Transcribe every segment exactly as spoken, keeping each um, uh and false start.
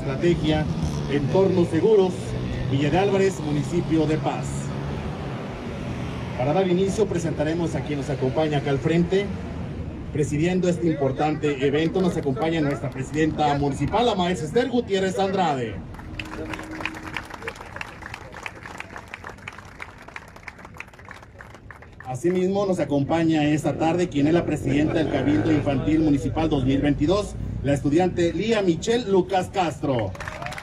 estrategia Entornos Seguros, Villa de Álvarez, municipio de Paz. Para dar inicio presentaremos a quien nos acompaña acá al frente. Presidiendo este importante evento nos acompaña nuestra presidenta municipal, la maestra Esther Gutiérrez Andrade. Asimismo nos acompaña esta tarde quien es la presidenta del Cabildo Infantil Municipal dos mil veintidós, la estudiante Lía Michelle Lucas Castro.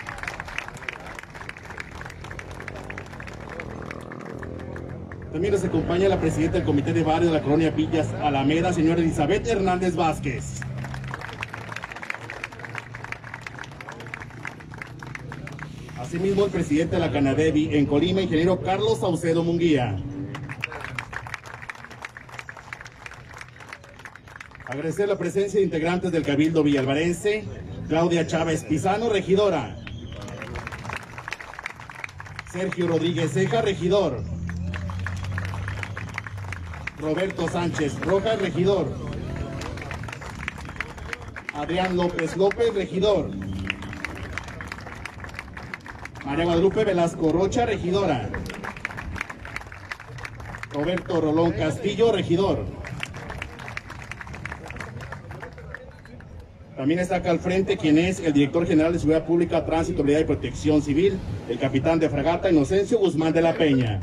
También nos acompaña la presidenta del Comité de Barrio de la Colonia Villas Alameda, señora Elizabeth Hernández Vázquez. Asimismo, el presidente de la Canadevi en Colima, ingeniero Carlos Saucedo Munguía. Agradecer la presencia de integrantes del Cabildo villalvarense, Claudia Chávez Pizano, regidora. Sergio Rodríguez Ceja, regidor. Roberto Sánchez Rojas, regidor. Adrián López López, regidor. María Guadalupe Velasco Rocha, regidora. Roberto Rolón Castillo, regidor. También está acá al frente quien es el director general de Seguridad Pública, Tránsito, Seguridad y Protección Civil, el capitán de fragata Inocencio Guzmán de la Peña.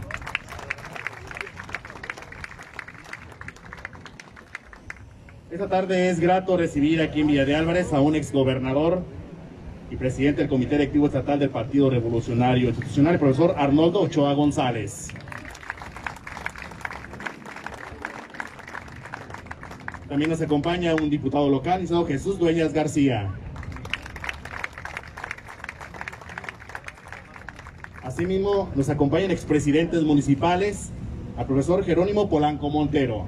Esta tarde es grato recibir aquí en Villa de Álvarez a un exgobernador y presidente del Comité Directivo Estatal del Partido Revolucionario Institucional, el profesor Arnoldo Ochoa González. También nos acompaña un diputado local, licenciado Jesús Dueñas García. Asimismo, nos acompañan expresidentes municipales, al profesor Jerónimo Polanco Montero,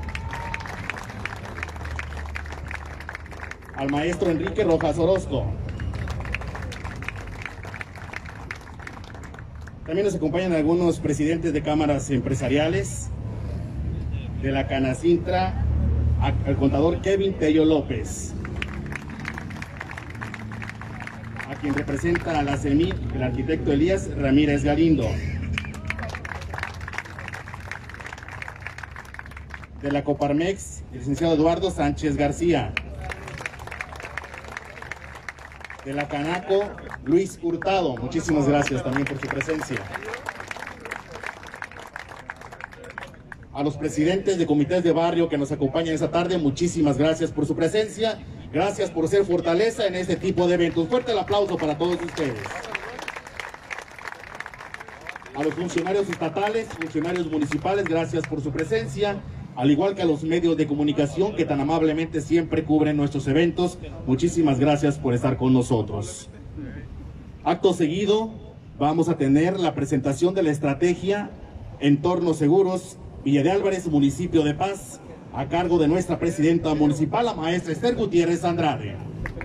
al maestro Enrique Rojas Orozco. También nos acompañan algunos presidentes de cámaras empresariales, de la Canacintra, al contador Kevin Tello López, a quien representa a la CEMIC, el arquitecto Elías Ramírez Galindo, de la Coparmex, el licenciado Eduardo Sánchez García, de la Canaco, Luis Hurtado. Muchísimas gracias también por su presencia. A los presidentes de comités de barrio que nos acompañan esta tarde, muchísimas gracias por su presencia. Gracias por ser fortaleza en este tipo de eventos. Fuerte el aplauso para todos ustedes. A los funcionarios estatales, funcionarios municipales, gracias por su presencia. Al igual que a los medios de comunicación que tan amablemente siempre cubren nuestros eventos, muchísimas gracias por estar con nosotros. Acto seguido, vamos a tener la presentación de la estrategia Entornos Seguros, Villa de Álvarez, municipio de Paz, a cargo de nuestra presidenta municipal, la maestra Esther Gutiérrez Andrade.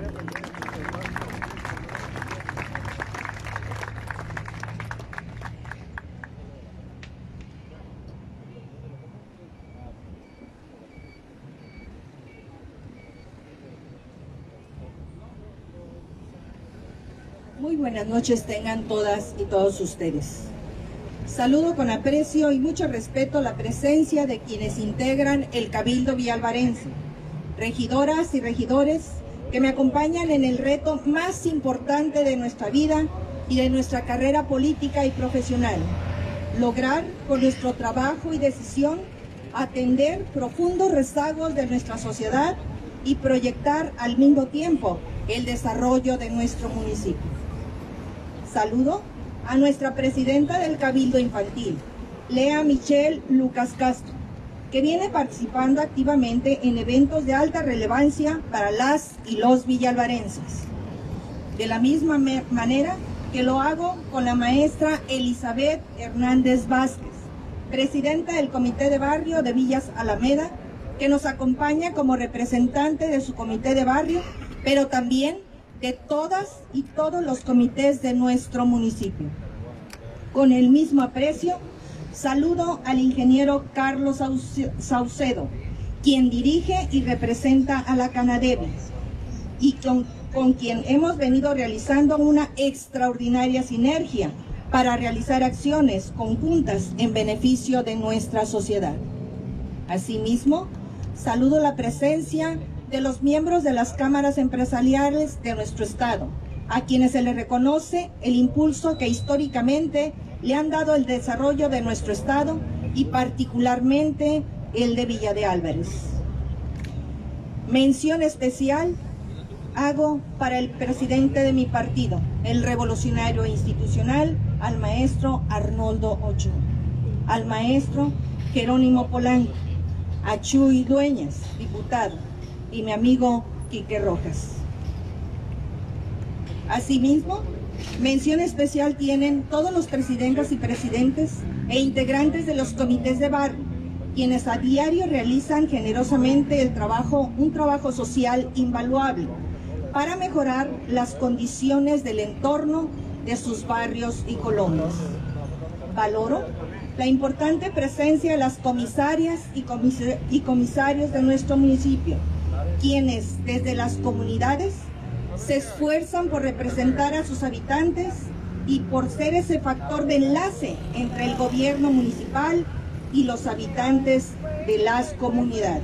Muy buenas noches tengan todas y todos ustedes. Saludo con aprecio y mucho respeto la presencia de quienes integran el Cabildo villalvarense, regidoras y regidores que me acompañan en el reto más importante de nuestra vida y de nuestra carrera política y profesional: lograr con nuestro trabajo y decisión atender profundos rezagos de nuestra sociedad y proyectar al mismo tiempo el desarrollo de nuestro municipio. Saludo a nuestra presidenta del Cabildo Infantil, Lía Michelle Lucas Castro, que viene participando activamente en eventos de alta relevancia para las y los villalvarenses. De la misma manera que lo hago con la maestra Elizabeth Hernández Vázquez, presidenta del Comité de Barrio de Villas Alameda, que nos acompaña como representante de su comité de barrio, pero también de todas y todos los comités de nuestro municipio. Con el mismo aprecio, saludo al ingeniero Carlos Saucedo, quien dirige y representa a la Canadevi, y con con quien hemos venido realizando una extraordinaria sinergia para realizar acciones conjuntas en beneficio de nuestra sociedad. Asimismo, saludo la presencia de los miembros de las cámaras empresariales de nuestro estado, a quienes se les reconoce el impulso que históricamente le han dado el desarrollo de nuestro estado y particularmente el de Villa de Álvarez. Mención especial hago para el presidente de mi partido, el revolucionario institucional, al maestro Arnoldo Ochoa, al maestro Jerónimo Polanco, a Chuy Dueñas, diputado, y mi amigo Quique Rojas. Asimismo, mención especial tienen todos los presidentes y presidentes e integrantes de los comités de barrio, quienes a diario realizan generosamente el trabajo, un trabajo social invaluable para mejorar las condiciones del entorno de sus barrios y colonias. Valoro la importante presencia de las comisarias y, comis y comisarios de nuestro municipio, quienes desde las comunidades se esfuerzan por representar a sus habitantes y por ser ese factor de enlace entre el gobierno municipal y los habitantes de las comunidades.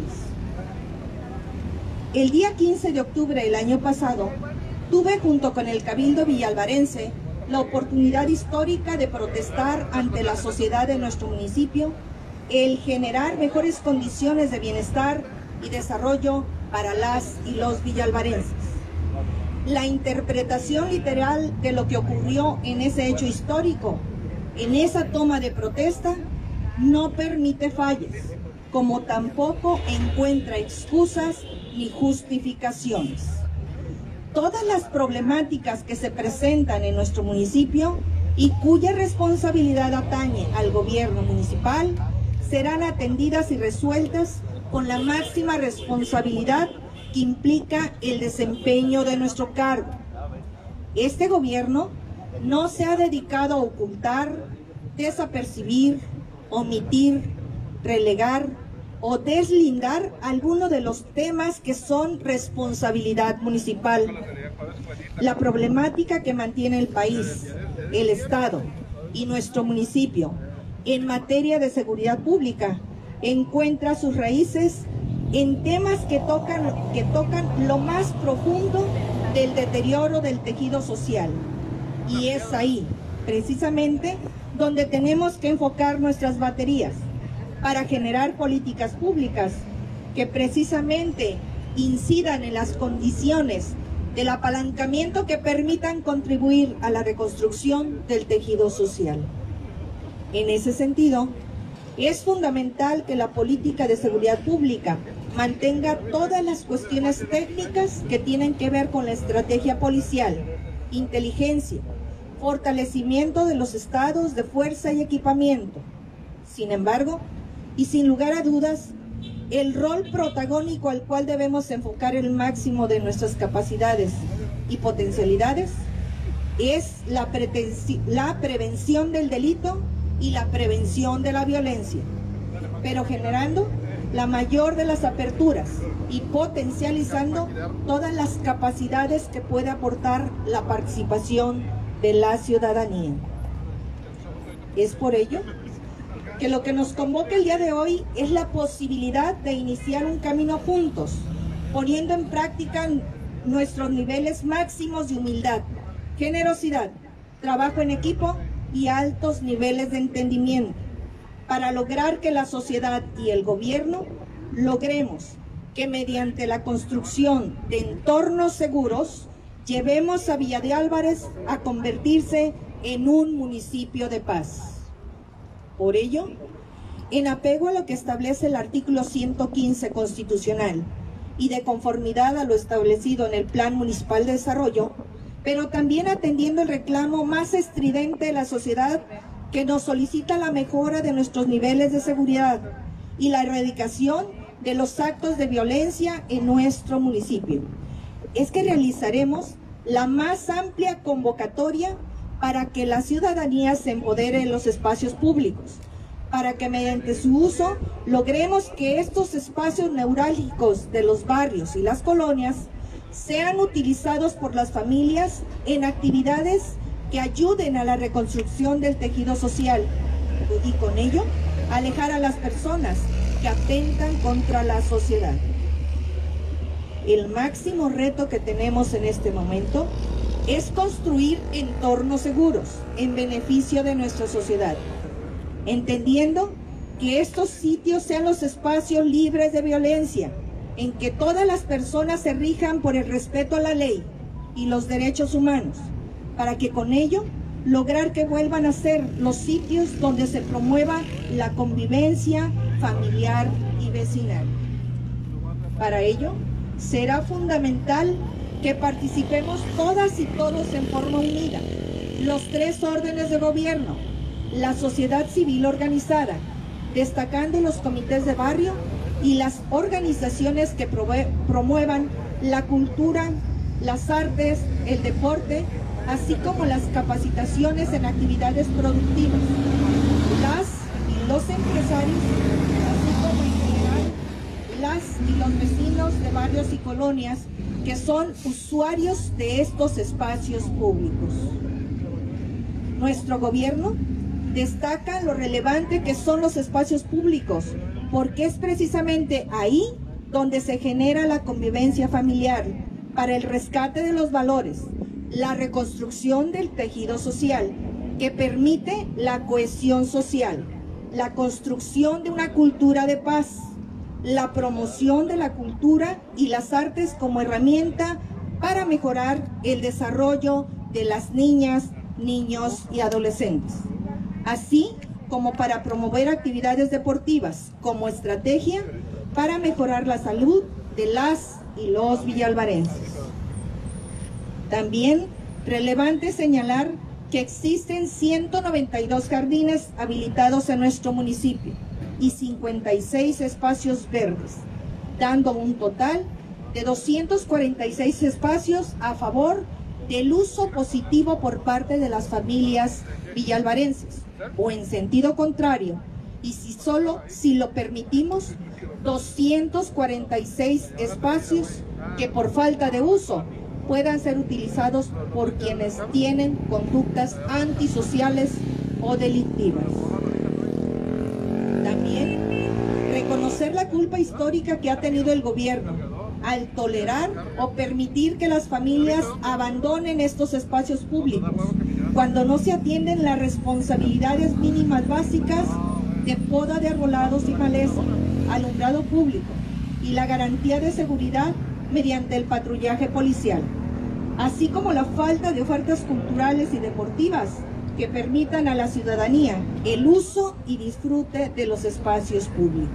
El día quince de octubre del año pasado, tuve junto con el Cabildo villalvarense la oportunidad histórica de protestar ante la sociedad de nuestro municipio el generar mejores condiciones de bienestar y desarrollo para las y los villalvarenses. La interpretación literal de lo que ocurrió en ese hecho histórico, en esa toma de protesta, no permite fallas, como tampoco encuentra excusas ni justificaciones. Todas las problemáticas que se presentan en nuestro municipio y cuya responsabilidad atañe al gobierno municipal serán atendidas y resueltas con la máxima responsabilidad que implica el desempeño de nuestro cargo. Este gobierno no se ha dedicado a ocultar, desapercibir, omitir, relegar o deslindar alguno de los temas que son responsabilidad municipal. La problemática que mantiene el país, el Estado y nuestro municipio en materia de seguridad pública encuentra sus raíces en temas que tocan, que tocan lo más profundo del deterioro del tejido social. Y es ahí, precisamente, donde tenemos que enfocar nuestras baterías para generar políticas públicas que precisamente incidan en las condiciones del apalancamiento que permitan contribuir a la reconstrucción del tejido social. En ese sentido, es fundamental que la política de seguridad pública mantenga todas las cuestiones técnicas que tienen que ver con la estrategia policial, inteligencia, fortalecimiento de los estados de fuerza y equipamiento. Sin embargo, y sin lugar a dudas, el rol protagónico al cual debemos enfocar el máximo de nuestras capacidades y potencialidades es la, la prevención del delito y la prevención de la violencia, pero generando la mayor de las aperturas y potencializando todas las capacidades que puede aportar la participación de la ciudadanía. Es por ello que lo que nos convoca el día de hoy es la posibilidad de iniciar un camino juntos, poniendo en práctica nuestros niveles máximos de humildad, generosidad, trabajo en equipo y altos niveles de entendimiento, para lograr que la sociedad y el gobierno logremos que mediante la construcción de entornos seguros llevemos a Villa de Álvarez a convertirse en un municipio de paz. Por ello, en apego a lo que establece el artículo ciento quince constitucional y de conformidad a lo establecido en el Plan Municipal de Desarrollo, pero también atendiendo el reclamo más estridente de la sociedad que nos solicita la mejora de nuestros niveles de seguridad y la erradicación de los actos de violencia en nuestro municipio, es que realizaremos la más amplia convocatoria para que la ciudadanía se empodere en los espacios públicos, para que mediante su uso logremos que estos espacios neurálgicos de los barrios y las colonias sean utilizados por las familias en actividades que ayuden a la reconstrucción del tejido social y con ello alejar a las personas que atentan contra la sociedad. El máximo reto que tenemos en este momento es construir entornos seguros en beneficio de nuestra sociedad, entendiendo que estos sitios sean los espacios libres de violencia, en que todas las personas se rijan por el respeto a la ley y los derechos humanos, para que con ello lograr que vuelvan a ser los sitios donde se promueva la convivencia familiar y vecinal. Para ello, será fundamental que participemos todas y todos en forma unida, los tres órdenes de gobierno, la sociedad civil organizada, destacando los comités de barrio y las organizaciones que promuevan la cultura, las artes, el deporte, así como las capacitaciones en actividades productivas, las y los empresarios, así como en general las y los vecinos de barrios y colonias que son usuarios de estos espacios públicos. Nuestro gobierno destaca lo relevante que son los espacios públicos, porque es precisamente ahí donde se genera la convivencia familiar para el rescate de los valores, la reconstrucción del tejido social, que permite la cohesión social, la construcción de una cultura de paz, la promoción de la cultura y las artes como herramienta para mejorar el desarrollo de las niñas, niños y adolescentes, así como para promover actividades deportivas como estrategia para mejorar la salud de las y los villalvarenses. También relevante señalar que existen ciento noventa y dos jardines habilitados en nuestro municipio y cincuenta y seis espacios verdes, dando un total de doscientos cuarenta y seis espacios a favor del uso positivo por parte de las familias villalvarenses, o en sentido contrario, y si solo si lo permitimos, doscientos cuarenta y seis espacios que por falta de uso puedan ser utilizados por quienes tienen conductas antisociales o delictivas. También reconocer la culpa histórica que ha tenido el gobierno al tolerar o permitir que las familias abandonen estos espacios públicos cuando no se atienden las responsabilidades mínimas básicas de poda de arbolados y maleza, alumbrado público y la garantía de seguridad mediante el patrullaje policial, así como la falta de ofertas culturales y deportivas que permitan a la ciudadanía el uso y disfrute de los espacios públicos.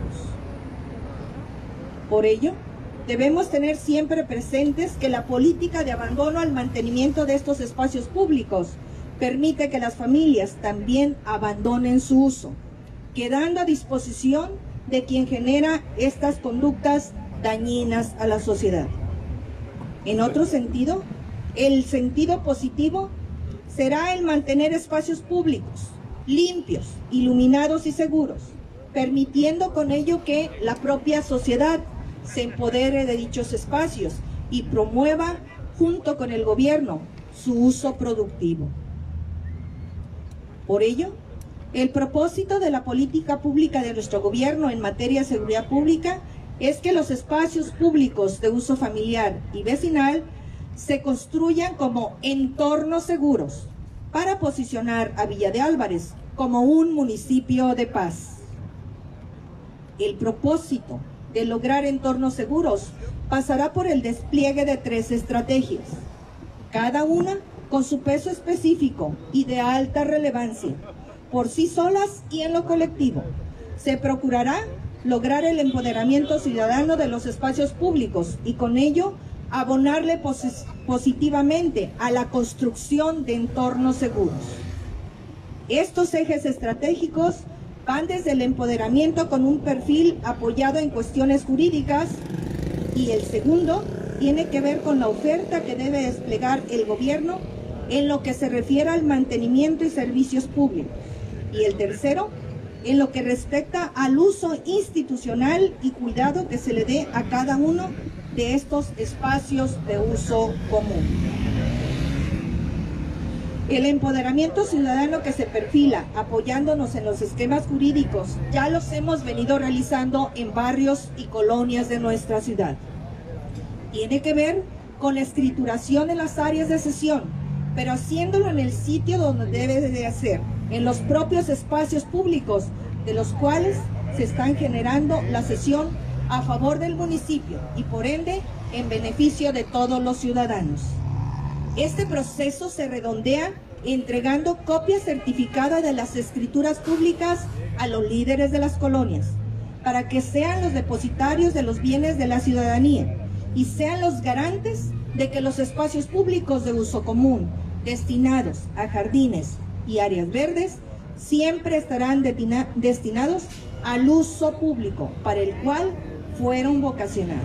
Por ello, debemos tener siempre presentes que la política de abandono al mantenimiento de estos espacios públicos permite que las familias también abandonen su uso, quedando a disposición de quien genera estas conductas dañinas a la sociedad. En otro sentido, el sentido positivo será el mantener espacios públicos limpios, iluminados y seguros, permitiendo con ello que la propia sociedad se empodere de dichos espacios y promueva, junto con el gobierno, su uso productivo. Por ello, el propósito de la política pública de nuestro gobierno en materia de seguridad pública es que los espacios públicos de uso familiar y vecinal se construyan como entornos seguros para posicionar a Villa de Álvarez como un municipio de paz. El propósito de lograr entornos seguros pasará por el despliegue de tres estrategias, cada una con su peso específico y de alta relevancia, por sí solas y en lo colectivo. Se procurará lograr el empoderamiento ciudadano de los espacios públicos y con ello abonarle pos- positivamente a la construcción de entornos seguros. Estos ejes estratégicos van desde el empoderamiento con un perfil apoyado en cuestiones jurídicas y el segundo tiene que ver con la oferta que debe desplegar el gobierno en lo que se refiere al mantenimiento y servicios públicos y el tercero en lo que respecta al uso institucional y cuidado que se le dé a cada uno de estos espacios de uso común. El empoderamiento ciudadano que se perfila apoyándonos en los esquemas jurídicos ya los hemos venido realizando en barrios y colonias de nuestra ciudad. Tiene que ver con la escrituración en las áreas de sesión, pero haciéndolo en el sitio donde debe de hacer, en los propios espacios públicos de los cuales se están generando la sesión a favor del municipio y por ende en beneficio de todos los ciudadanos. Este proceso se redondea entregando copia certificada de las escrituras públicas a los líderes de las colonias, para que sean los depositarios de los bienes de la ciudadanía y sean los garantes de que los espacios públicos de uso común, destinados a jardines y áreas verdes, siempre estarán destinados al uso público para el cual fueron vocacionados.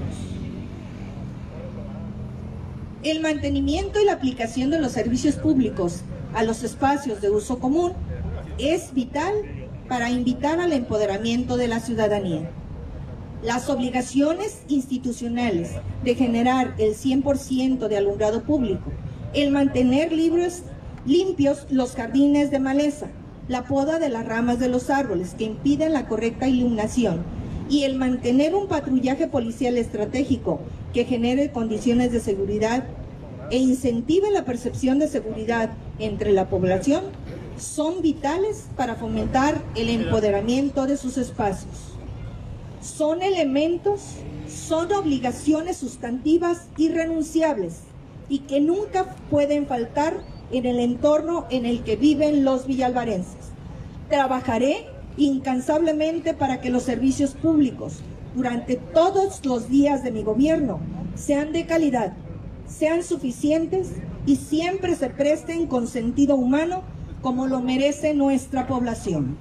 El mantenimiento y la aplicación de los servicios públicos a los espacios de uso común es vital para invitar al empoderamiento de la ciudadanía. Las obligaciones institucionales de generar el cien por ciento de alumbrado público, el mantener libres, limpios los jardines de maleza, la poda de las ramas de los árboles que impiden la correcta iluminación y el mantener un patrullaje policial estratégico que genere condiciones de seguridad e incentive la percepción de seguridad entre la población, son vitales para fomentar el empoderamiento de sus espacios. Son elementos, son obligaciones sustantivas irrenunciables y que nunca pueden faltar en el entorno en el que viven los villalvarenses. Trabajaré incansablemente para que los servicios públicos durante todos los días de mi gobierno sean de calidad, sean suficientes y siempre se presten con sentido humano como lo merece nuestra población.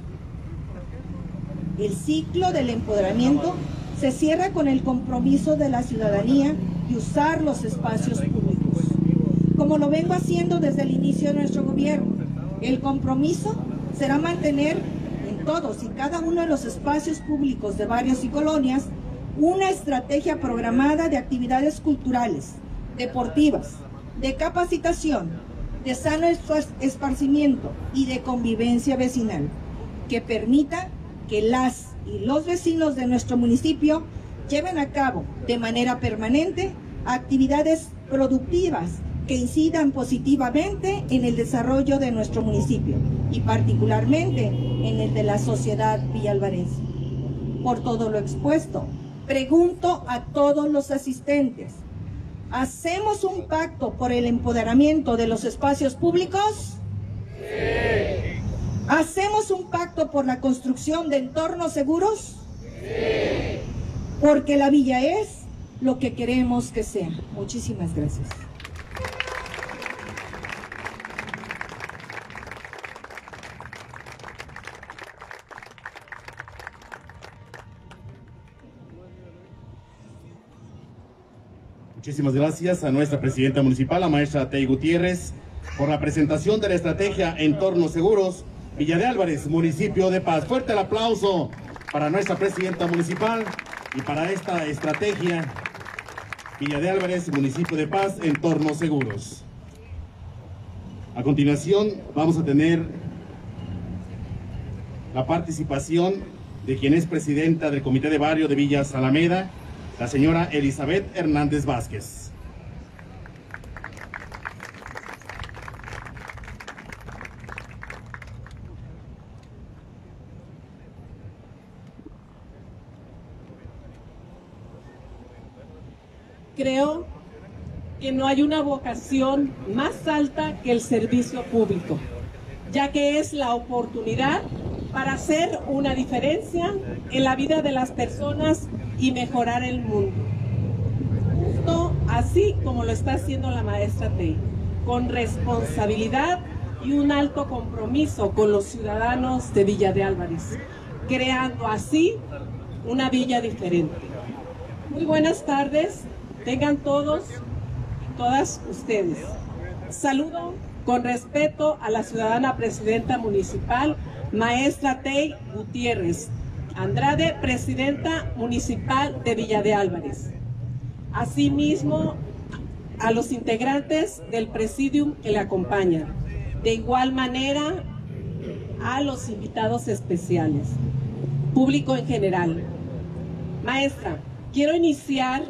El ciclo del empoderamiento se cierra con el compromiso de la ciudadanía de usar los espacios públicos, como lo vengo haciendo desde el inicio de nuestro gobierno. El compromiso será mantener en todos y cada uno de los espacios públicos de barrios y colonias una estrategia programada de actividades culturales, deportivas, de capacitación, de sano esparcimiento y de convivencia vecinal, que permita que las y los vecinos de nuestro municipio lleven a cabo de manera permanente actividades productivas que incidan positivamente en el desarrollo de nuestro municipio y particularmente en el de la sociedad villalvarense. Por todo lo expuesto, pregunto a todos los asistentes, ¿hacemos un pacto por el empoderamiento de los espacios públicos? Sí. ¿Hacemos un pacto por la construcción de entornos seguros? Sí. Porque la villa es lo que queremos que sea. Muchísimas gracias. Muchísimas gracias a nuestra presidenta municipal, la maestra Tey Gutiérrez, por la presentación de la estrategia Entornos Seguros, Villa de Álvarez, municipio de Paz. Fuerte el aplauso para nuestra presidenta municipal y para esta estrategia Villa de Álvarez, municipio de Paz, Entornos Seguros. A continuación vamos a tener la participación de quien es presidenta del Comité de Barrio de Villas Alameda, la señora Elizabeth Hernández Vázquez. Creo que no hay una vocación más alta que el servicio público, ya que es la oportunidad para hacer una diferencia en la vida de las personas y mejorar el mundo. Justo así como lo está haciendo la maestra Tey, con responsabilidad y un alto compromiso con los ciudadanos de Villa de Álvarez, creando así una villa diferente. Muy buenas tardes, tengan todos y todas ustedes. Saludo con respeto a la ciudadana presidenta municipal, maestra Tey Gutiérrez Andrade, presidenta municipal de Villa de Álvarez. Asimismo, a los integrantes del presidium que le acompañan. De igual manera, a los invitados especiales, público en general. Maestra, quiero iniciar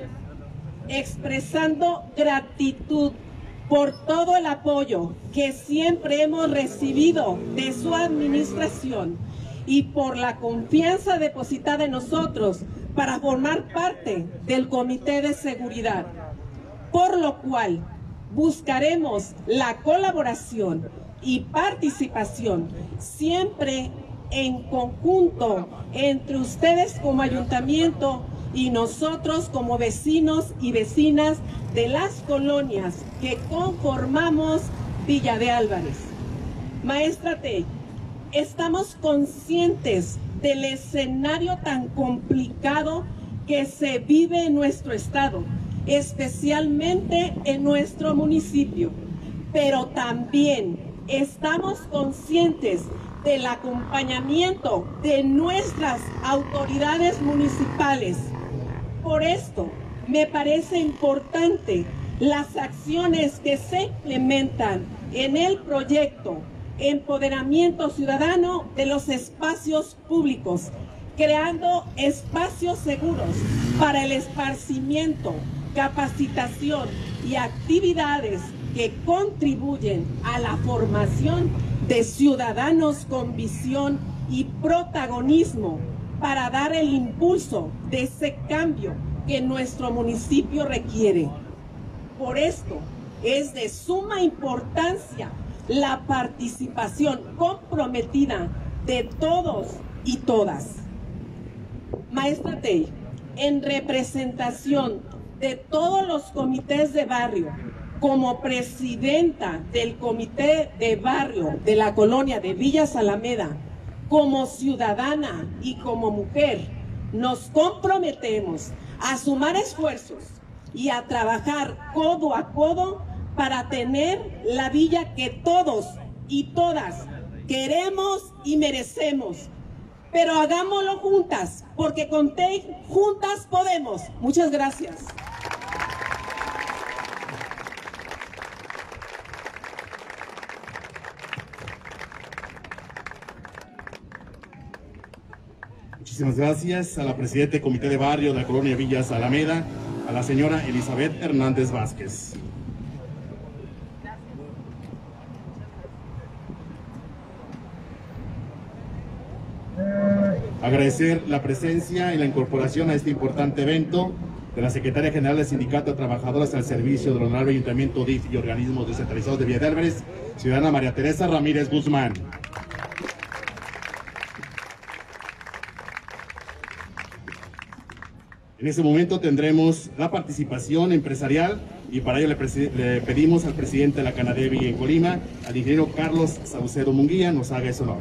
expresando gratitud por todo el apoyo que siempre hemos recibido de su administración y por la confianza depositada en nosotros para formar parte del Comité de Seguridad, por lo cual buscaremos la colaboración y participación siempre en conjunto entre ustedes como ayuntamiento y nosotros como vecinos y vecinas de las colonias que conformamos Villa de Álvarez. Maestra Tey, estamos conscientes del escenario tan complicado que se vive en nuestro estado, especialmente en nuestro municipio, pero también estamos conscientes del acompañamiento de nuestras autoridades municipales. Por esto, me parece importante las acciones que se implementan en el proyecto Empoderamiento Ciudadano de los Espacios Públicos, creando espacios seguros para el esparcimiento, capacitación y actividades que contribuyen a la formación de ciudadanos con visión y protagonismo para dar el impulso de ese cambio que nuestro municipio requiere. Por esto es de suma importancia la participación comprometida de todos y todas. Maestra Tey, en representación de todos los comités de barrio, como presidenta del comité de barrio de la colonia de Villas Alameda, como ciudadana y como mujer, nos comprometemos a sumar esfuerzos y a trabajar codo a codo para tener la villa que todos y todas queremos y merecemos. Pero hagámoslo juntas, porque con Tey juntas podemos. Muchas gracias. Muchísimas gracias a la presidenta del Comité de Barrio de la Colonia Villas Alameda, a la señora Elizabeth Hernández Vázquez. Agradecer la presencia y la incorporación a este importante evento de la Secretaria General del Sindicato de Trabajadoras al Servicio del Honorable Ayuntamiento D I F y Organismos Descentralizados de Villa de Álvarez, ciudadana María Teresa Ramírez Guzmán. En ese momento tendremos la participación empresarial y para ello le, le pedimos al presidente de la Canadevi en Colima, al ingeniero Carlos Saucedo Munguía, nos haga ese honor.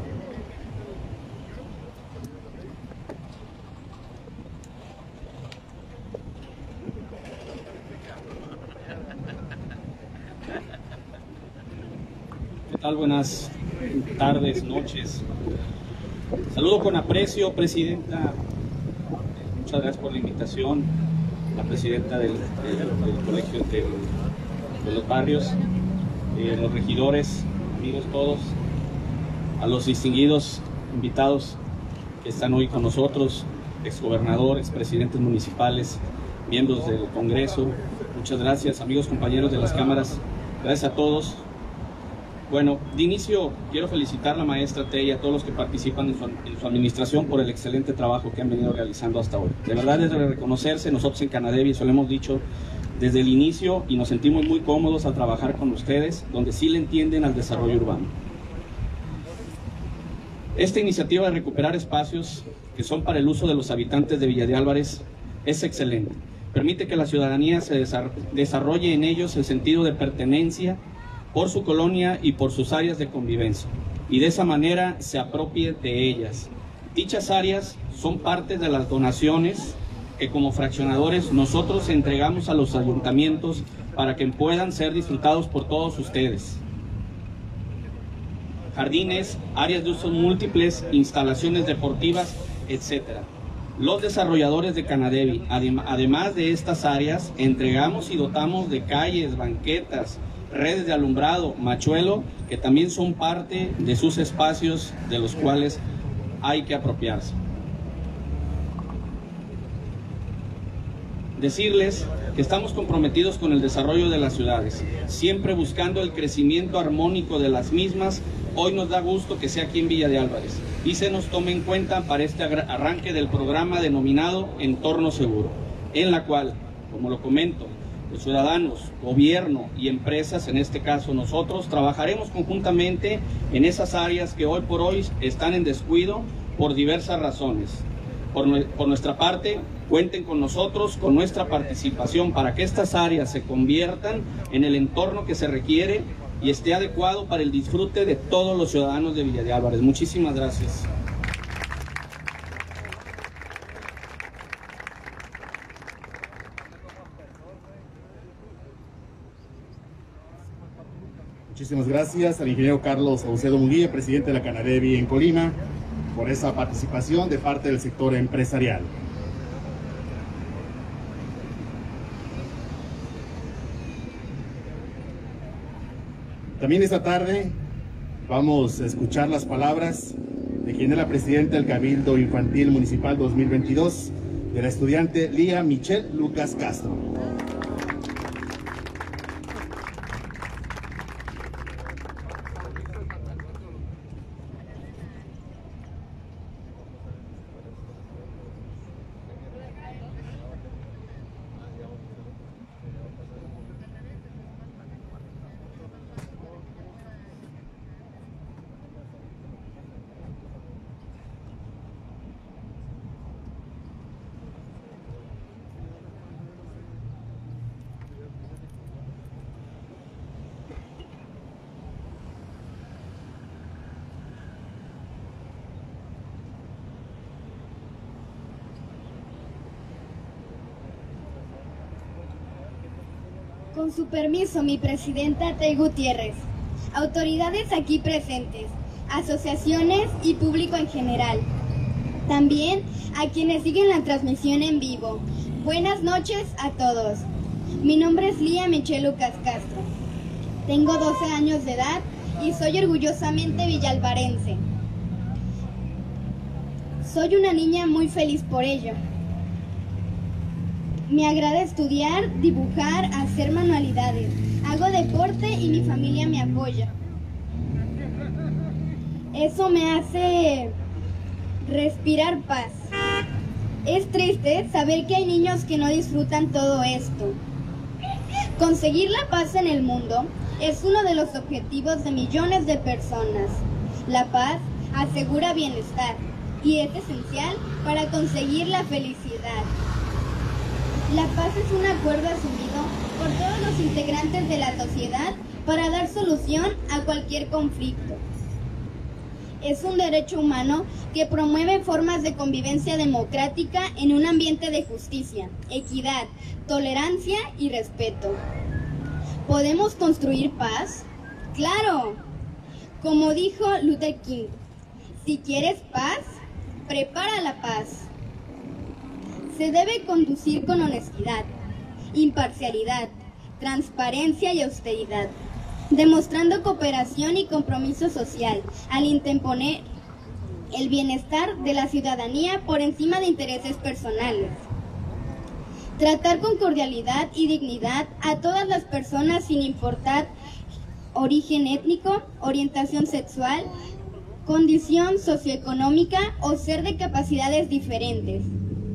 ¿Qué tal? Buenas tardes, noches. Saludo con aprecio, presidenta. Muchas gracias por la invitación, la presidenta del, del, del colegio de, de los barrios, eh, los regidores, amigos todos, a los distinguidos invitados que están hoy con nosotros, exgobernador, expresidentes municipales, miembros del Congreso. Muchas gracias, amigos compañeros de las cámaras, gracias a todos. Bueno, de inicio quiero felicitar a la maestra Tey y a todos los que participan en su, en su administración por el excelente trabajo que han venido realizando hasta hoy. De verdad es de reconocerse, nosotros en Canadevi eso lo hemos dicho desde el inicio y nos sentimos muy cómodos al trabajar con ustedes, donde sí le entienden al desarrollo urbano. Esta iniciativa de recuperar espacios que son para el uso de los habitantes de Villa de Álvarez es excelente. Permite que la ciudadanía se desarrolle en ellos el sentido de pertenencia por su colonia y por sus áreas de convivencia, y de esa manera se apropie de ellas. Dichas áreas son parte de las donaciones que como fraccionadores nosotros entregamos a los ayuntamientos para que puedan ser disfrutados por todos ustedes. Jardines, áreas de usos múltiples, instalaciones deportivas, etcétera. Los desarrolladores de Canadevi, además de estas áreas, entregamos y dotamos de calles, banquetas, redes de alumbrado, machuelo, que también son parte de sus espacios de los cuales hay que apropiarse. Decirles que estamos comprometidos con el desarrollo de las ciudades, siempre buscando el crecimiento armónico de las mismas. Hoy nos da gusto que sea aquí en Villa de Álvarez y se nos tome en cuenta para este arranque del programa denominado Entorno Seguro, en la cual, como lo comento, los ciudadanos, gobierno y empresas, en este caso nosotros, trabajaremos conjuntamente en esas áreas que hoy por hoy están en descuido por diversas razones. Por, por nuestra parte, cuenten con nosotros, con nuestra participación para que estas áreas se conviertan en el entorno que se requiere y esté adecuado para el disfrute de todos los ciudadanos de Villa de Álvarez. Muchísimas gracias. Muchísimas gracias al ingeniero Carlos Saucedo Munguía, presidente de la Canadevi en Colima, por esa participación de parte del sector empresarial. También esta tarde vamos a escuchar las palabras de quien es la presidenta del Cabildo Infantil Municipal dos mil veintidós, de la estudiante Lía Michelle Lucas Castro. Con su permiso, mi presidenta Tey Gutiérrez, autoridades aquí presentes, asociaciones y público en general. También a quienes siguen la transmisión en vivo. Buenas noches a todos. Mi nombre es Lía Michelle Lucas Castro. Tengo doce años de edad y soy orgullosamente villalvarense. Soy una niña muy feliz por ello. Me agrada estudiar, dibujar, hacer manualidades. Hago deporte y mi familia me apoya. Eso me hace respirar paz. Es triste saber que hay niños que no disfrutan todo esto. Conseguir la paz en el mundo es uno de los objetivos de millones de personas. La paz asegura bienestar y es esencial para conseguir la felicidad. La paz es un acuerdo asumido por todos los integrantes de la sociedad para dar solución a cualquier conflicto. Es un derecho humano que promueve formas de convivencia democrática en un ambiente de justicia, equidad, tolerancia y respeto. ¿Podemos construir paz? ¡Claro! Como dijo Luther King, si quieres paz, prepara la paz. Se debe conducir con honestidad, imparcialidad, transparencia y austeridad, demostrando cooperación y compromiso social al interponer el bienestar de la ciudadanía por encima de intereses personales. Tratar con cordialidad y dignidad a todas las personas sin importar origen étnico, orientación sexual, condición socioeconómica o ser de capacidades diferentes.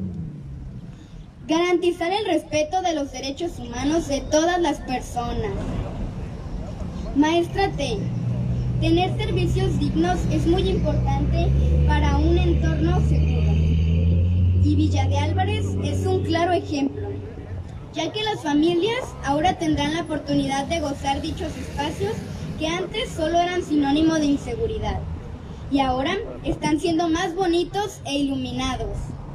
Garantizar el respeto de los derechos humanos de todas las personas. Maestra Tey, tener servicios dignos es muy importante para un entorno seguro. Y Villa de Álvarez es un claro ejemplo, ya que las familias ahora tendrán la oportunidad de gozar dichos espacios que antes solo eran sinónimo de inseguridad, y ahora están siendo más bonitos e iluminados.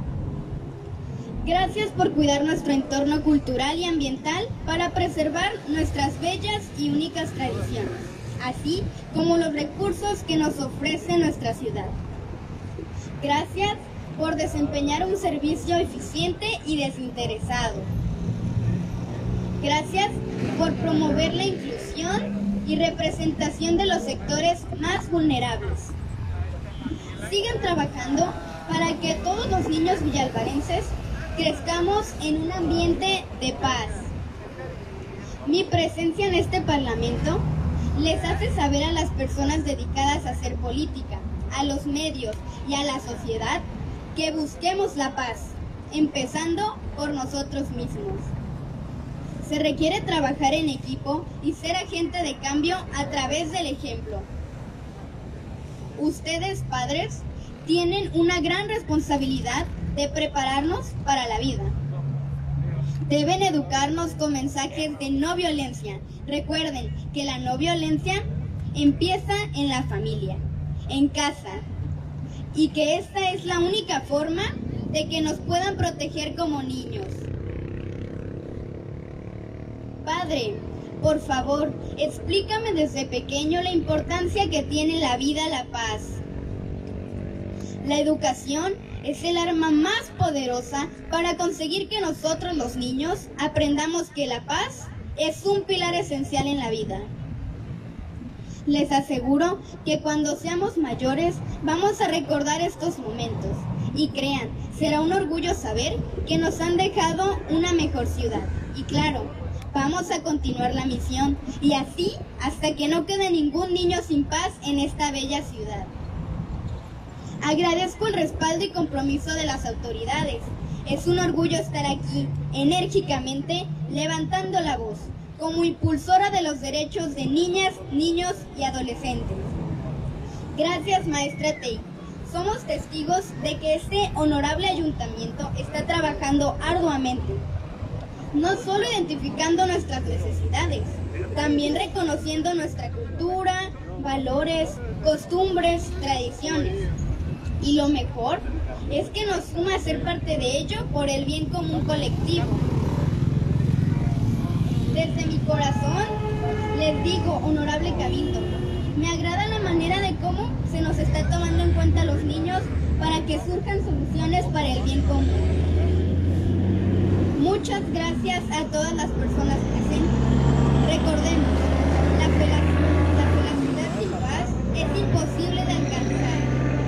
Gracias por cuidar nuestro entorno cultural y ambiental para preservar nuestras bellas y únicas tradiciones, así como los recursos que nos ofrece nuestra ciudad. Gracias por desempeñar un servicio eficiente y desinteresado. Gracias por promover la inclusión y representación de los sectores más vulnerables. Sigan trabajando para que todos los niños villalvarenses crezcamos en un ambiente de paz. Mi presencia en este Parlamento les hace saber a las personas dedicadas a hacer política, a los medios y a la sociedad que busquemos la paz, empezando por nosotros mismos. Se requiere trabajar en equipo y ser agente de cambio a través del ejemplo. Ustedes, padres, tienen una gran responsabilidad de prepararnos para la vida. Deben educarnos con mensajes de no violencia. Recuerden que la no violencia empieza en la familia, en casa, y que esta es la única forma de que nos puedan proteger como niños. Padre, por favor, explícame desde pequeño la importancia que tiene la vida, la paz. La educación es el arma más poderosa para conseguir que nosotros los niños aprendamos que la paz es un pilar esencial en la vida. Les aseguro que cuando seamos mayores vamos a recordar estos momentos y crean, será un orgullo saber que nos han dejado una mejor ciudad. Y claro, vamos a continuar la misión y así hasta que no quede ningún niño sin paz en esta bella ciudad. Agradezco el respaldo y compromiso de las autoridades. Es un orgullo estar aquí, enérgicamente, levantando la voz, como impulsora de los derechos de niñas, niños y adolescentes. Gracias, maestra Tei. Somos testigos de que este honorable ayuntamiento está trabajando arduamente, no solo identificando nuestras necesidades, también reconociendo nuestra cultura, valores, costumbres, tradiciones. Y lo mejor es que nos suma a ser parte de ello por el bien común colectivo. Desde mi corazón les digo, honorable Cabildo, me agrada la manera de cómo se nos está tomando en cuenta a los niños para que surjan soluciones para el bien común. Muchas gracias a todas las personas presentes. Recordemos, la felicidad, la felicidad sin paz es imposible de alcanzar.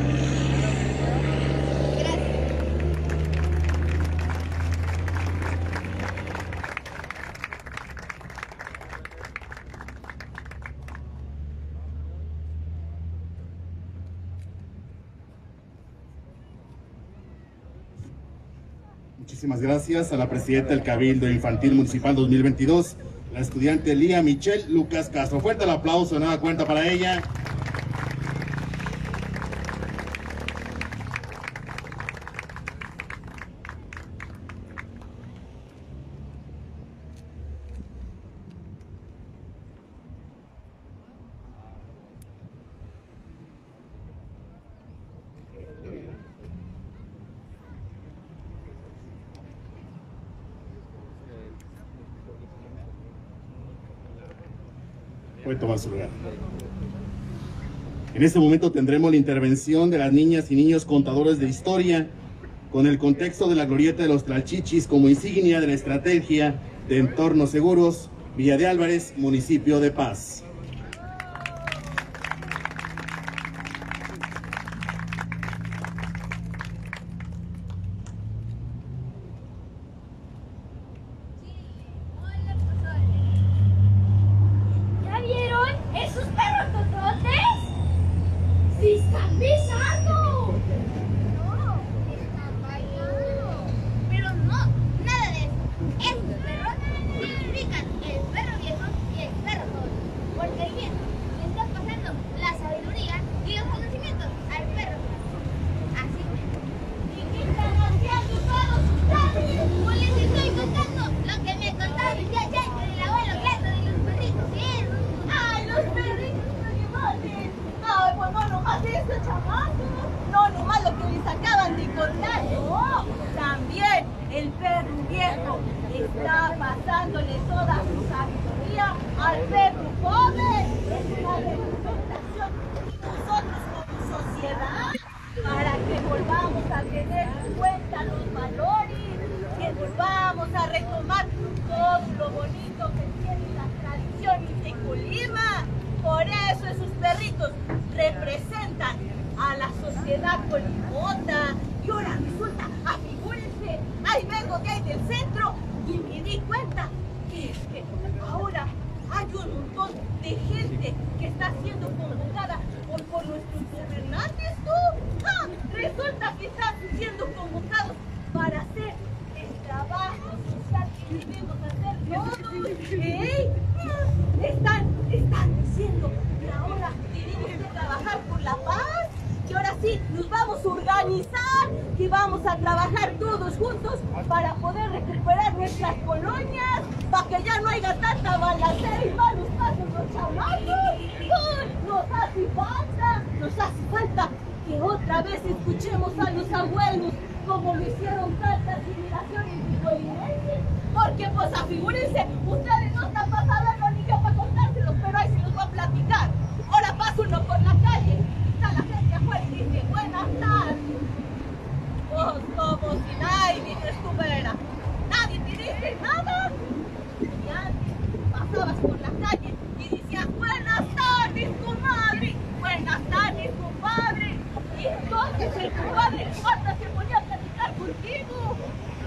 Muchísimas gracias a la presidenta del Cabildo Infantil Municipal dos mil veintidós, la estudiante Lía Michelle Lucas Castro. Fuerte el aplauso de nueva cuenta para ella. Puede tomar su lugar. En este momento tendremos la intervención de las niñas y niños contadores de historia con el contexto de la glorieta de los Tlalchichis como insignia de la estrategia de entornos seguros, Villa de Álvarez, municipio de Paz. No, nomás lo que les acaban de contar, no. También el perro viejo está pasándole toda su sabiduría al perro joven. Es una representación de nosotros como sociedad para que volvamos a tener se da con limota. Y ahora resulta, afigúrense, ahí vengo de ahí del centro y me di cuenta que es que ahora hay un montón de gente que está siendo convocada por, por nuestros gobernantes, ¿tú? Ah, resulta que están siendo convocados para hacer el trabajo social que debemos hacer todos. ¿Eh? Están, están diciendo que ahora tenemos que trabajar por la paz, que ahora sí nos vamos a organizar, que vamos a trabajar todos juntos para poder recuperar nuestras colonias, para que ya no haya tanta balacera y malos pasos los chamacos. ¡Uy! Nos hace falta, nos hace falta que otra vez escuchemos a los abuelos como lo hicieron tantas generaciones colimenses. Porque pues afigúrense, ustedes no están pasando ni que para contárselos, pero ahí se los voy a platicar. Ahora pasa uno por la calle, está la gente afuera y dice, buenas tardes. Vos como si nadie estuviera, nadie te dice nada. Y antes pasabas por la calle y decías, buenas tardes, comadre, buenas tardes, compadre. Y entonces el compadre hasta se ponía a platicar contigo.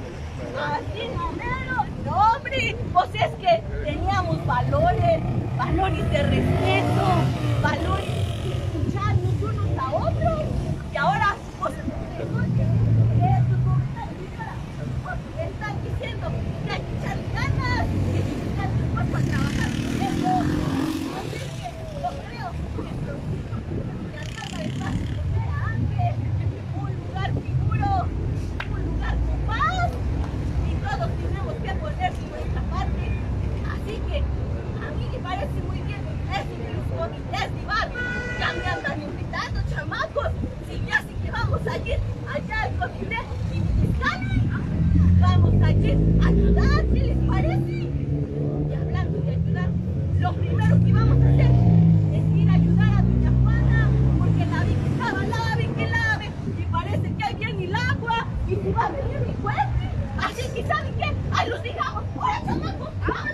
Así no menos, no hombre, pues es que teníamos valores, valores de respeto, valores de escucharnos unos a otros, y ahora, pues, resulta que estos gobernantes están diciendo que hay que echar ganas, que hay que echar el cuerpo a trabajar con eso. Así que yo creo que que acaba de pasar como era antes, un lugar seguro, un lugar con paz. Todos tenemos que poner nuestra parte, así que a mí me parece muy bien eso de los comités de barrio. Ya me andan invitando, chamacos, si ya sí que vamos a ir allá al comité municipal, vamos a ir a ayudar, ¿qué les parece? Y hablando de ayudar, lo primero que vamos a hacer es ir a ayudar a doña Juana, porque la vi que estaba lave, que lave, y parece que ahí viene el agua, y se va a venir mi cuerpo. Así que, ¿saben qué? ¡Ahí los dejamos! ¡Ahora, chamacos!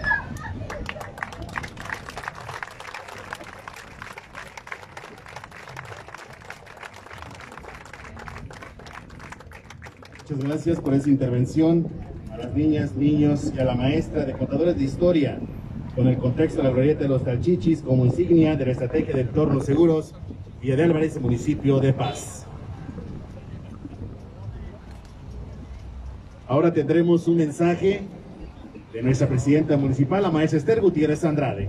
Muchas gracias por esa intervención a las niñas, niños y a la maestra de contadores de historia, con el contexto de la glorieta de los Talchichis como insignia de la estrategia de entornos seguros y de Álvarez, municipio de Paz. Ahora tendremos un mensaje de nuestra presidenta municipal, la maestra Esther Gutiérrez Andrade.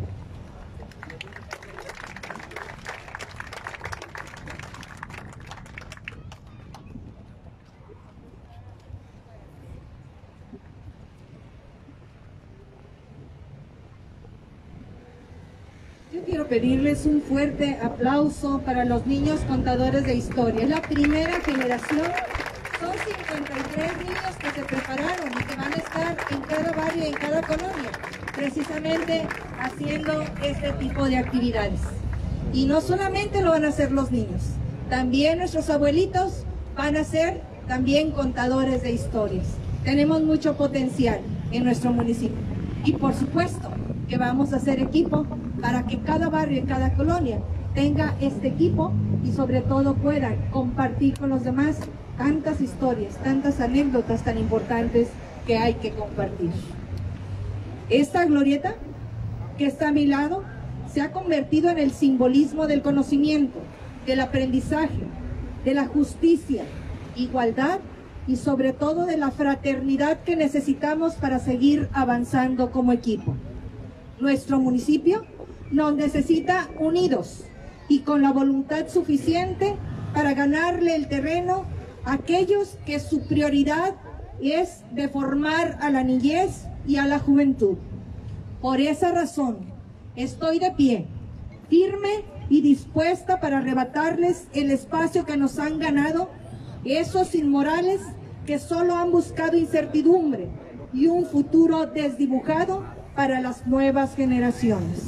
Yo quiero pedirles un fuerte aplauso para los niños contadores de historia. Es la primera generación. Son cincuenta y tres niños que se prepararon y que van a estar en cada barrio y en cada colonia, precisamente haciendo este tipo de actividades. Y no solamente lo van a hacer los niños, también nuestros abuelitos van a ser también contadores de historias. Tenemos mucho potencial en nuestro municipio y por supuesto que vamos a hacer equipo para que cada barrio y cada colonia tenga este equipo y sobre todo puedan compartir con los demás tantas historias, tantas anécdotas tan importantes que hay que compartir. Esta glorieta que está a mi lado se ha convertido en el simbolismo del conocimiento, del aprendizaje, de la justicia, igualdad y sobre todo de la fraternidad que necesitamos para seguir avanzando como equipo. Nuestro municipio nos necesita unidos y con la voluntad suficiente para ganarle el terreno a aquellos que su prioridad es de formar a la niñez y a la juventud. Por esa razón, estoy de pie, firme y dispuesta para arrebatarles el espacio que nos han ganado esos inmorales que solo han buscado incertidumbre y un futuro desdibujado para las nuevas generaciones.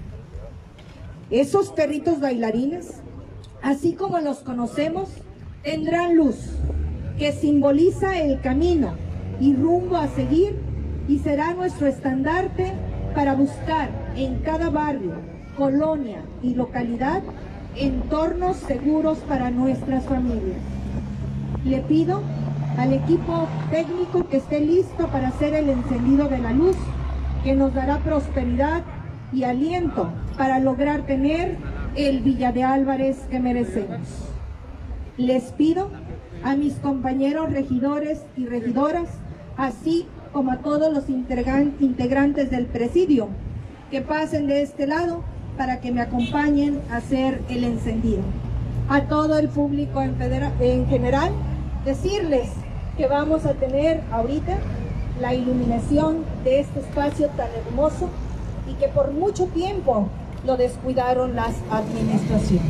Esos perritos bailarines, así como los conocemos, tendrán luz, que simboliza el camino y rumbo a seguir y será nuestro estandarte para buscar en cada barrio, colonia y localidad entornos seguros para nuestras familias. Le pido al equipo técnico que esté listo para hacer el encendido de la luz, que nos dará prosperidad y aliento para lograr tener el Villa de Álvarez que merecemos. Les pido a mis compañeros regidores y regidoras, así como a todos los integrantes del presidio, que pasen de este lado para que me acompañen a hacer el encendido. A todo el público en, en general, decirles que vamos a tener ahorita la iluminación de este espacio tan hermoso y que por mucho tiempo lo descuidaron las administraciones.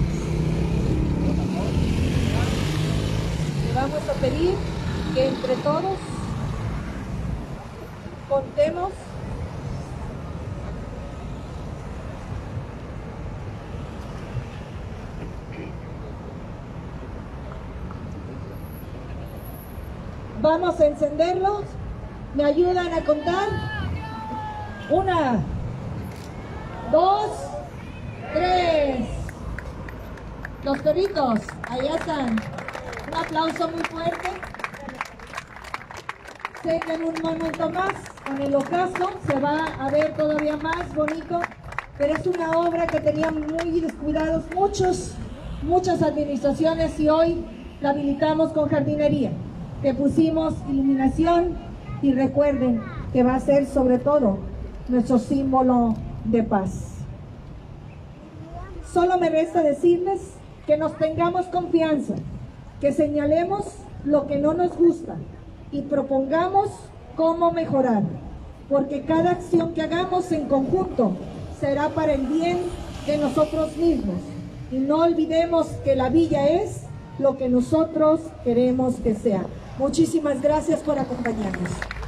Le vamos a pedir que entre todos contemos vamos a encenderlos. ¿Me ayudan a contar? Una, dos, tres. Los perritos, allá están. Un aplauso muy fuerte. Sé que en un momento más, con el ocaso, se va a ver todavía más bonito, pero es una obra que tenían muy descuidados muchos, muchas administraciones, y hoy la habilitamos con jardinería. Que pusimos iluminación, y recuerden que va a ser sobre todo nuestro símbolo de paz. Solo me resta decirles que nos tengamos confianza, que señalemos lo que no nos gusta y propongamos cómo mejorar, porque cada acción que hagamos en conjunto será para el bien de nosotros mismos. Y no olvidemos que la villa es lo que nosotros queremos que sea. Muchísimas gracias por acompañarnos.